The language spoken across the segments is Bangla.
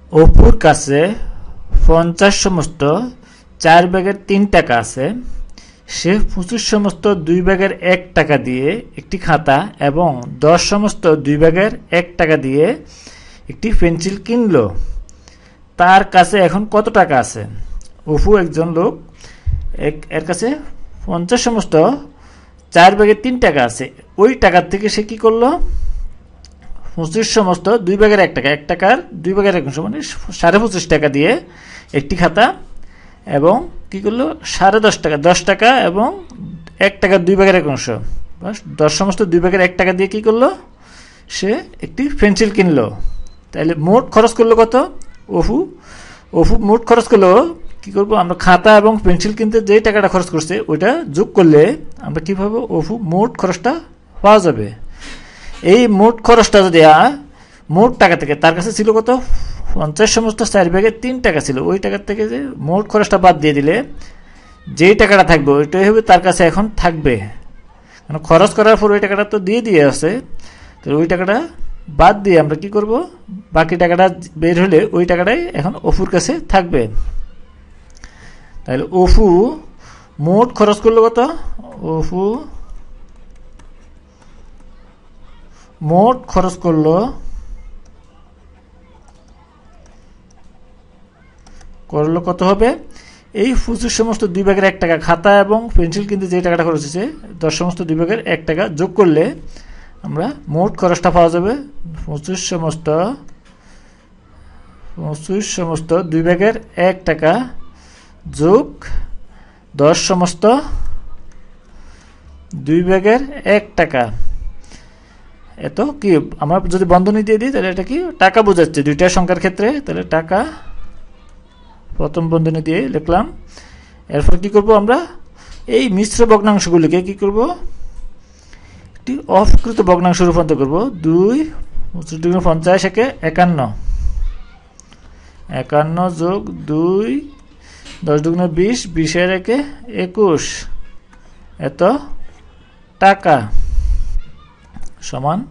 অপুর কাছে 50 সমস্ত 4 ভাগের 3 টাকা আছে। সে 25 সমস্ত 2 ভাগের 1 টাকা দিয়ে একটি খাতা এবং 10 সমস্ত 2 ভাগের 1 টাকা দিয়ে একটি পেন্সিল কিনলো। তার কাছে এখন কত টাকা আছে? অপু একজন লোক, এর কাছে 50 সমস্ত 4 ভাগের 3 টাকা আছে। ওই টাকার থেকে সে কি করলো? 25 সমস্ত 2 ভাগের 1 টাকা, 1 টাকার 2 ভাগের 1 অংশ মানে 25.5 টাকা দিয়ে একটি খাতা এবং কি করলো? 10.5 টাকা, 10 টাকা এবং 1 টাকার 2 ভাগের 1 অংশ, 10 সমস্ত 2 ভাগের 1 টাকা দিয়ে কি করলো? সে একটি পেন্সিল কিনলো। তাহলে মোট খরচ করলো কত? অপু মোট খরচ করলো, কি করবো আমরা, খাতা এবং পেন্সিল কিনতে যে টাকাটা খরচ করছে ওইটা যোগ করলে আমরা কি পাবো? অপু মোট খরচটা পাওয়া যাবে। এই মোট খরচটা যদি মোট টাকা থেকে, তার কাছে ছিল কত? 50 সমস্ত 4 ভাগের 3 টাকা ছিল। ওই টাকার থেকে যে মোট খরচটা বাদ দিয়ে দিলে যেই টাকাটা থাকবে ওইটাই হবে তার কাছে এখন থাকবে। কারণ খরচ করার পর ওই টাকাটা তো দিয়ে আছে, তো ওই টাকাটা বাদ দিয়ে আমরা কি করব? বাকি টাকাটা বের হলে ওই টাকাটাই এখন অপুর কাছে থাকবে। তাহলে অপু মোট খরচ করলো কত? অপু মোট খরচ করলো কত হবে? এই 25 সমস্ত 2 ভাগের 1 টাকা খাতা এবং পেন্সিল কিনতে যে টাকাটা খরচ হয়েছে 10 সমস্ত 2 ভাগের 1 টাকা যোগ করলে আমরা মোট খরচটা পাওয়া যাবে 25 সমস্ত 2 ভাগের 1 টাকা যোগ 10 সমস্ত 2 ভাগের 1 টাকা। এত কি আমরা যদি বন্ধনী দিয়ে দিই তাহলে এটা কি টাকা বোঝাচ্ছে দুইটা সংখ্যার ক্ষেত্রে। তাহলে টাকা প্রথম বন্ধনী দিয়ে লিখলাম। এরপর কি করব? আমরা এই মিশ্র ভগ্নাংশগুলিকে কি করব? একটি অপকৃত ভগ্নাংশে রূপান্তর করব। 2 × 50 একে 51, 51 যোগ 2 10 × 20, 20 এর একে 21 এত টাকা সমান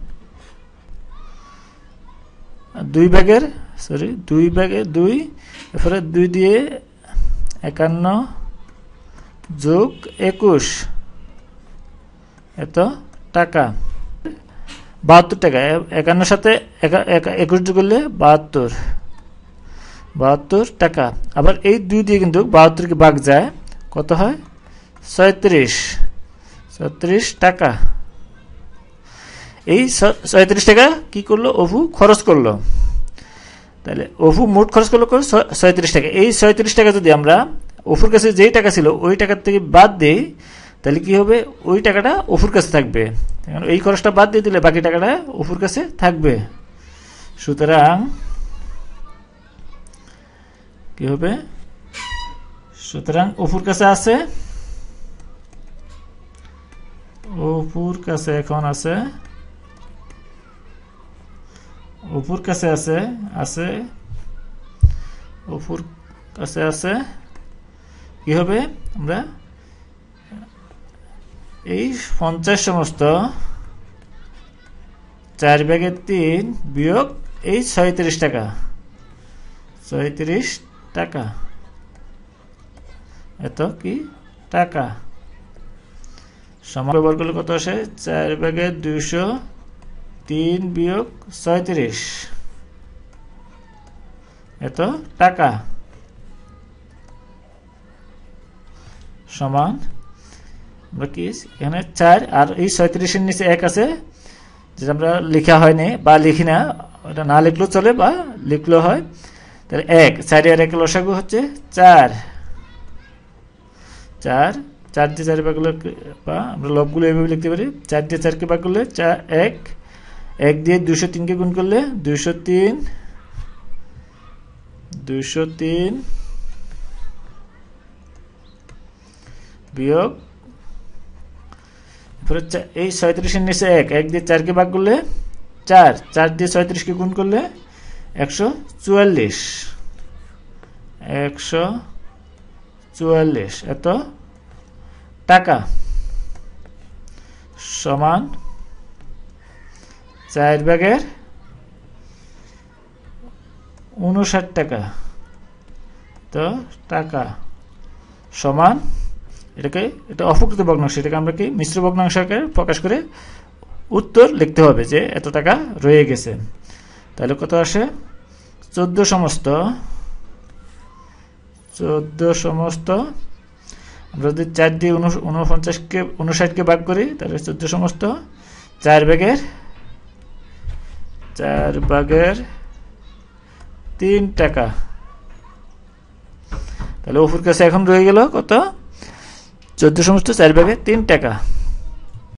2 ভাগের 2, এরপরে 2 দিয়ে 51 যোগ 21 এত টাকা 72 টাকা। 51 সাথে 21 যোগ করলে 72 টাকা। আবার এই 2 দিয়ে কিন্তু 72 কে ভাগ যায়, কত হয়? 36 টাকা। এই 36 টাকা কি করলো? অপু খরচ করলো। তাহলে অপু মোট খরচ করলো 36 টাকা। এই 36 টাকা যদি আমরা অপুর কাছে যেই টাকা ছিল ওই টাকার থেকে বাদ দিই তাহলে কি হবে? ওই টাকাটা অপুর কাছে থাকবে। এই খরচটা বাদ দিয়ে দিলে বাকি টাকাটা অপুর কাছে থাকবে। সুতরাং কি হবে? সুতরাং অপুর কাছে আছে, অপুর কাছে এখন আছে, অপুর কাছে আছে কি হবে? আমরা এই 50 সমস্ত 4 ভাগের 3 বিয়োগ এই 36 টাকা এত কি টাকা সমান ব্যবহার করলে কত আসে? 4 ভাগের 203 বিয়োগ 36 এত টাকা সমান আমরা কি এখানে 4 আর এই 36 এর নিচে 1 আছে যেটা আমরা লেখা হয়নি বা লিখি না, ওটা না লিখলেও চলে বা লিখলেও হয়। তাহলে 1, 4 আর 1 লসাগু হচ্ছে 4 দিয়ে 4 ভাগ করলে, বা আমরা লবগুলো এভাবে লিখতে পারি, 4 দিয়ে 4 কে ভাগ করলে 1 দিয়ে 203 কে গুণ করলে 203 বিয়োগ এই 37 এর নিচে 1 দিয়ে 4 কে ভাগ করলে 4 দিয়ে 37 কে গুণ করলে 144 এত টাকা সমান 4 ভাগের 59 টাকা। তো টাকা সমান এটা অপকৃত ভগ্নাংশ, এটাকে আমরা কি মিশ্র ভগ্নাংশ আকারে প্রকাশ করে উত্তর লিখতে হবে যে এত টাকা রয়ে গেছে। তাহলে কত আসে? 14 সমস্ত আমরা যদি 4 দিয়ে 59কে ভাগ করি তাহলে 14 সমস্ত 4 ভাগের 3 টাকা। তাহলে অপুর কাছে এখন রয়ে গেল কত? 14 সমস্ত 4 ভাগের 3 টাকা।